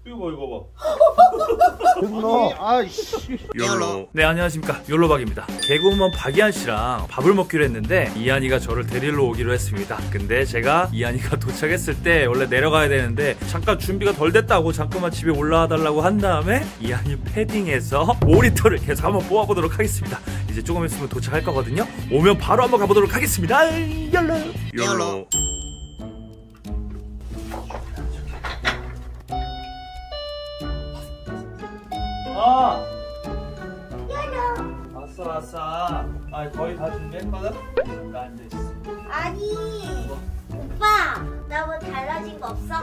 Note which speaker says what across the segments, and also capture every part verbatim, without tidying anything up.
Speaker 1: 이거 이거
Speaker 2: 봐. 아이씨.
Speaker 1: 욜로. 네, 안녕하십니까, 욜로박입니다. 개그우먼 박이한 씨랑 밥을 먹기로 했는데 이한이가 저를 데리러 오기로 했습니다. 근데 제가 이한이가 도착했을 때 원래 내려가야 되는데 잠깐 준비가 덜 됐다고 잠깐만 집에 올라와 달라고 한 다음에 이한이 패딩에서 오리터를 계속 한번 뽑아보도록 하겠습니다. 이제 조금 있으면 도착할 거거든요. 오면 바로 한번 가보도록 하겠습니다. 욜로. 욜로. 아! 욜로! 왔어 왔어. 아, 거의 다 준비했거든? 나 앉아있어.
Speaker 3: 아니 뭐? 오빠 나 뭐 달라진 거 없어?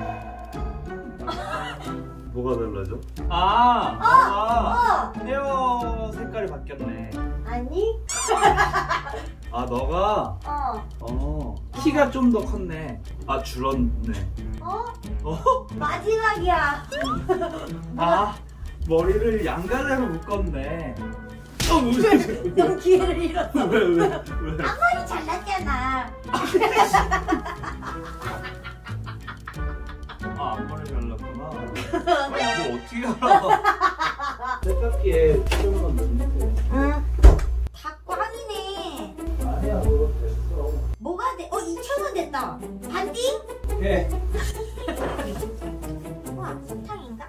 Speaker 1: 뭐가 달라져? 아!
Speaker 3: 어!
Speaker 1: 아!
Speaker 3: 어!
Speaker 1: 헤어 색깔이 바뀌었네.
Speaker 3: 아니?
Speaker 1: 아, 너가?
Speaker 3: 어.
Speaker 1: 어. 키가 좀 더 컸네. 아, 줄었네.
Speaker 3: 어?
Speaker 1: 어?
Speaker 3: 마지막이야.
Speaker 1: 아, 머리를 양갈래로 묶었네. 어, 왜?
Speaker 3: 넌 기회를 잃었어.
Speaker 1: 왜, 왜, 왜?
Speaker 3: 앞머리 잘랐잖아.
Speaker 1: 아, 앞머리 잘랐구나. 뭐 어떻게 알아? 세탁기에 필요한 건 넣는데.
Speaker 3: 응. 다 꽝이네.
Speaker 1: 아니야, 그거 됐어.
Speaker 3: 뭐가 돼? 어, 이천 원 됐다. 반띵?
Speaker 1: 예.
Speaker 3: 우와, 사탕인가?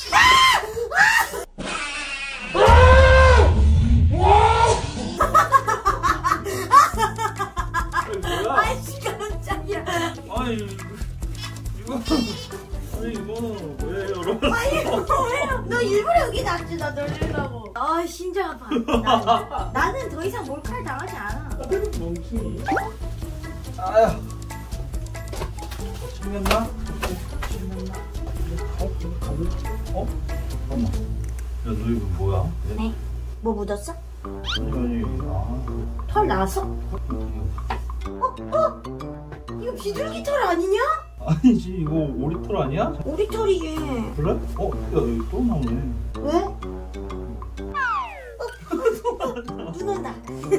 Speaker 1: 뭐야?
Speaker 3: 아이씨, 깜짝이야.
Speaker 1: 아니, 이거, 아니, 이거는 왜 열어?
Speaker 3: 아니, 왜요? 너 일부러 여기 놨지, 나 놀리려고. 아, 심장 아파. 나는, 나는 더 이상 몰카를 당하지 않아.
Speaker 1: 멍청이. 아휴. 챙겼나? 챙겼나? 어? 잠깐만. 야, 너 이거 뭐야?
Speaker 3: 네? 뭐 묻었어?
Speaker 1: 아니, 아니, 아.
Speaker 3: 털 나왔어? 어? 어? 이거 비둘기 털 아니냐?
Speaker 1: 아니지, 이거 오리털 아니야?
Speaker 3: 우리 털이지.
Speaker 1: 그래? 어? 야, 여기 또 나오네.
Speaker 3: 왜? 어? 눈 온다.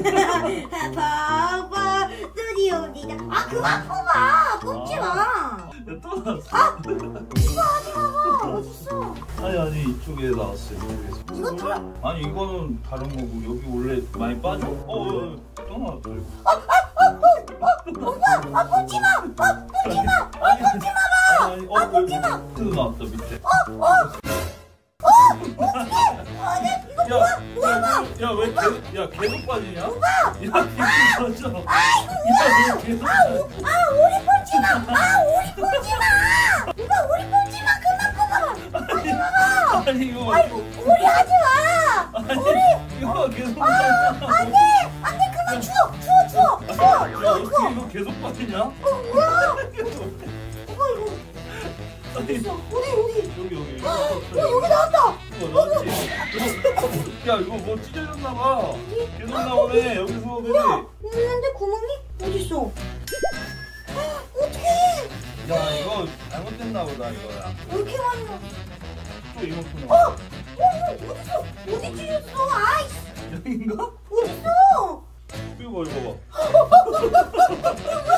Speaker 3: 봐봐, 눈이 옵니다. 아, 그만 뽑아. 뽑지 마.
Speaker 1: 야, 또 나왔어.
Speaker 3: 아! 이거 하지 마. 어딨어?
Speaker 1: 아니, 아니, 이쪽에 나왔어, 이쪽에서.
Speaker 3: 이거 털.
Speaker 1: 아니, 이거는 다른 거고, 여기 원래 많이 빠져? 어, 어, 또 나왔어, 이거.
Speaker 3: 아, 아, 아, 아, 오빠, 아, 뽑지 마. 아, 뽑지 마. 아, 뽑지 마.
Speaker 1: 아니, 아니, 어,
Speaker 3: 아, 뽑지 마.
Speaker 1: 밑에도 나왔다, 밑에.
Speaker 3: 어, 어. 어, 어떡해. 아, 네, 이거
Speaker 1: 야,
Speaker 3: 뭐야? 뭐야?
Speaker 1: 야, 야, 왜 계속, 야, 계속 빠지냐? 야, 계속 빠져.
Speaker 3: 아이고,
Speaker 1: 야, 왜 계속
Speaker 3: 아,
Speaker 1: 빠져?
Speaker 3: 오, 아, 오리 뽑지 마. 아, 오리 뽑지 마. 오빠, 오리 뽑지 마. 그만 뽑아봐. 하지 마봐.
Speaker 1: 아니, 이거.
Speaker 3: 아이고, 오리 하지 마.
Speaker 1: 아니,
Speaker 3: 오리.
Speaker 1: 이거 계속
Speaker 3: 아,
Speaker 1: 빠져.
Speaker 3: 안 돼. 안 돼. 그만 추워. 추워, 추워. 추워,
Speaker 1: 야,
Speaker 3: 추워,
Speaker 1: 어떻게
Speaker 3: 추워.
Speaker 1: 이거 계속 빠지냐?
Speaker 3: 어, 뭐야? 오빠, 이거.
Speaker 1: 아니,
Speaker 3: 있어. 어디, 어디.
Speaker 1: 여기, 여기.
Speaker 3: 어, 여기 나왔다.
Speaker 1: 이거 나왔지? 야, 이거 뭐 찢어졌나봐. 계속 나오네, 여기서. 그지?
Speaker 3: 뭐야? 있는데 구멍이? 어딨어? 어떡해.
Speaker 1: 야, 이거 잘못됐나 보다, 이거야.
Speaker 3: 왜 이렇게 많이 나?
Speaker 1: 또 이만큼
Speaker 3: 어?
Speaker 1: 나와.
Speaker 3: 어? 어딨어? 어디 찢었어? 아이씨.
Speaker 1: 여긴가?
Speaker 3: 어딨어?
Speaker 1: 이거 봐, 이거 봐.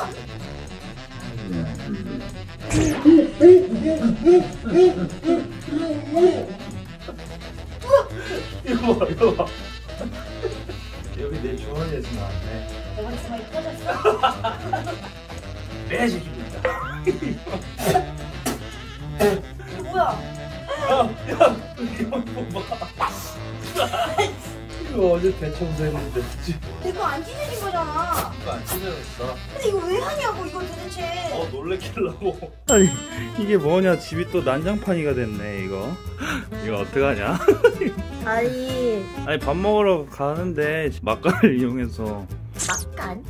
Speaker 1: 이거 봐, 이거 봐. 여기 내 주머니에서 나왔네.
Speaker 3: 내가 주머니 터졌어?
Speaker 1: 내 책임이다.
Speaker 3: 이거 뭐야?
Speaker 1: 야, 야, 이거 봐. 이거 어제 대청소했는데, 그치?
Speaker 3: 이거 안 찢어진 거잖아.
Speaker 1: 이거 안 찢어졌어.
Speaker 3: 근데 이거 왜 하냐고 이거 도대체.
Speaker 1: 어, 놀래키려고. 아니, 이게 뭐냐? 집이 또 난장판이가 됐네, 이거. 이거 어떡하냐?
Speaker 3: 아니
Speaker 1: 아니, 밥 먹으러 가는데 막간을 이용해서.
Speaker 3: 막간?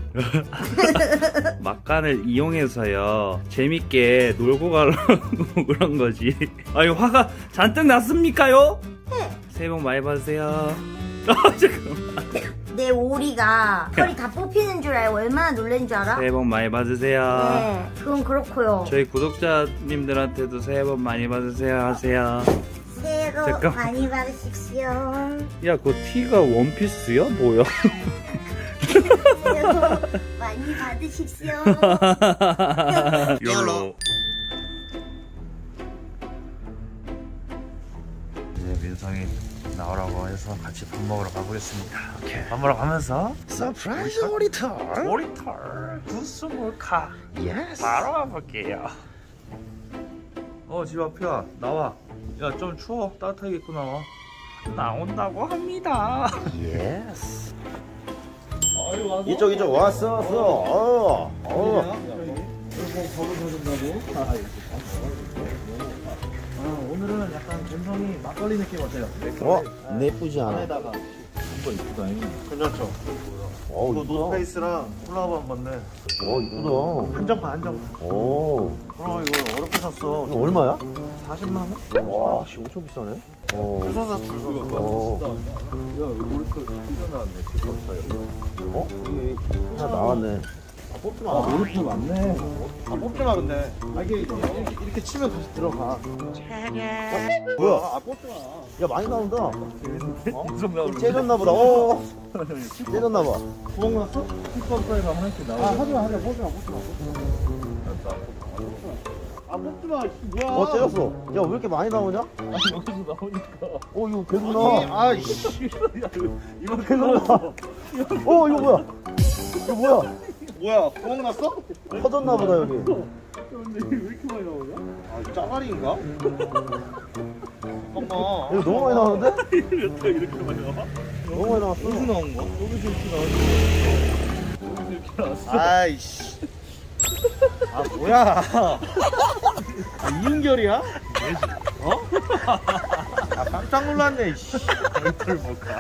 Speaker 1: 막간을 이용해서요. 재밌게 놀고 가려고 그런 거지. 아니, 화가 잔뜩 났습니까요?
Speaker 3: 네.
Speaker 1: 새해 복 많이 받으세요. 아, 잠깐만.
Speaker 3: 내 오리가 털이 다 뽑히는 줄 알고 얼마나 놀란 줄 알아?
Speaker 1: 새해 복 많이 받으세요.
Speaker 3: 네, 그건 그렇고요.
Speaker 1: 저희 구독자님들한테도 새해 복 많이 받으세요 하세요.
Speaker 3: 새해 복
Speaker 1: 잠깐만.
Speaker 3: 많이 받으십시오.
Speaker 1: 야, 그 티가 원피스야? 뭐야?
Speaker 3: 새해 복 많이 받으십시오.
Speaker 1: 욜로. 민성이 나오라고 해서 같이 밥 먹으러 가보겠습니다. 오케이. 밥 먹으러 가면서 서프라이즈 오리털 오리털 구스 몰카 예스 바로 가볼게요. 어, 집 앞이야. 나와. 야, 좀 추워. 따뜻하게 입고 나와. 나온다고 합니다.
Speaker 2: 예스.
Speaker 1: 아유,
Speaker 2: 이쪽 이쪽 왔어 왔어. 어. 어.
Speaker 1: 오늘은 약간 감성이 막걸리 느낌 어때요?
Speaker 2: 어? 나쁘지 않아.
Speaker 1: 안에다가 이거 이쁘다.
Speaker 4: 괜찮죠?
Speaker 2: 어
Speaker 4: 그
Speaker 2: 이쁘다.
Speaker 4: 노스페이스랑 콜라보 한 건데
Speaker 2: 어 이쁘다.
Speaker 4: 한정판 한정판.
Speaker 2: 오.
Speaker 4: 어 이거 어렵게 샀어.
Speaker 2: 이거 얼마야?
Speaker 4: 사십만 원?
Speaker 2: 와, 씨 엄청 비싸네. 어.
Speaker 4: 부서 샀어.
Speaker 2: 어. 어? 여기 하나 나왔네.
Speaker 4: 뽑지 마. 아, 모르트 맞네. 아, 뽑지 마 근데. 아 이게 이렇게, 이렇게 치면 다시 들어가.
Speaker 2: 뭐야?
Speaker 4: 아, 뽑지 마.
Speaker 2: 야 많이 나온다.
Speaker 1: 어? 좀
Speaker 2: 째졌나 보다. 어. 째졌나 봐.
Speaker 4: 구멍 났어?
Speaker 1: 힙합 사이가 하나씩 나오고.
Speaker 4: 아 하지 마, 하지 마, 뽑지 마, 뽑지 마. 아 뽑지 마. 뭐야?
Speaker 2: 어 째졌어. 야 왜 이렇게 많이 나오냐?
Speaker 1: 아니, 여기서 나오니까.
Speaker 2: 어 이거 계속
Speaker 4: 아니,
Speaker 2: 나와.
Speaker 4: 아 씨.
Speaker 2: 이거 계속 나와. 어 이거 뭐야? 이거 뭐야?
Speaker 4: 뭐야? 구멍 났어?
Speaker 2: 터졌나 보다 여기.
Speaker 4: 근데 왜 이렇게 많이 나오냐? 아 짜가리인가? 잠깐만.
Speaker 2: 이거 너무 많이 나오는데?
Speaker 1: 이렇게 이렇게 많이 나와?
Speaker 2: 너무 많이 나왔어.
Speaker 4: 어디서 나온 거야?
Speaker 1: 여기서 이렇게 나왔어. 여기서 이렇게 나왔어.
Speaker 4: 아이씨. 아 뭐야? 아 이은결이야? 어? 아 깜짝 놀랐네. 씨.
Speaker 1: 얼굴 볼까?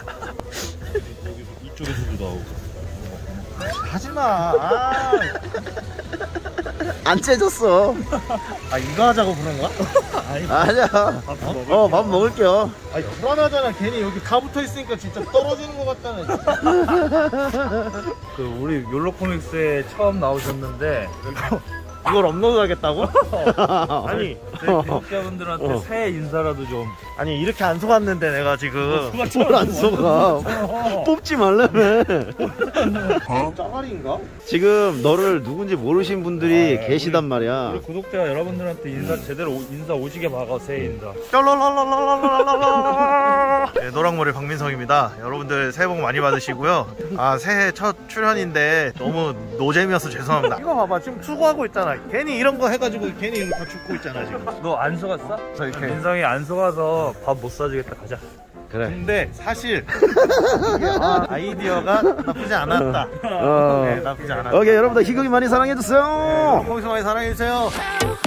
Speaker 1: 이쪽에서도 나오고.
Speaker 4: 하지 마. 아,
Speaker 2: 안 째졌어.
Speaker 4: 아 이거 하자고 그런 거야?
Speaker 2: 아니야. 어 밥 먹을게요.
Speaker 4: 아니 불안하잖아. 괜히 여기 다 붙어 있으니까 진짜 떨어지는 거 같잖아.
Speaker 1: 그 우리 욜로 코믹스에 처음 나오셨는데
Speaker 4: 이걸 업로드하겠다고?
Speaker 1: 아니 구독자분들한테
Speaker 2: 어.
Speaker 1: 새해 인사라도 좀.
Speaker 4: 아니 이렇게 안 속았는데 내가 지금
Speaker 2: 뭘 안 속아. 뽑지 말라며.
Speaker 4: 짜가리인가?
Speaker 2: 지금 너를 누군지 모르신 분들이
Speaker 1: 아,
Speaker 2: 계시단
Speaker 1: 우리
Speaker 2: 말이야.
Speaker 1: 구독자 여러분들한테 인사 제대로 오- 인사 오지게 박아. 새해 인사.
Speaker 4: 네, 노랑머리 박민성입니다. 여러분들 새해 복 많이 받으시고요. 아 새해 첫 출연인데 너무 노잼이어서 죄송합니다. 이거 봐봐 지금 수고하고 있잖아. 괜히 이런 거 해가지고 괜히 이거 다 죽고 있잖아 지금.
Speaker 1: 너 안 속았어?
Speaker 4: 저 이렇게.
Speaker 1: 민성이 안 속아서 밥 못 사주겠다. 가자.
Speaker 2: 그래.
Speaker 4: 근데 사실 이게 아, 아이디어가 나쁘지 않았다.
Speaker 2: 어.
Speaker 4: 네, 나쁘지 않았다.
Speaker 2: 오케이 여러분들 희극이 많이 사랑해주세요.
Speaker 4: 거기서 많이 사랑해주세요.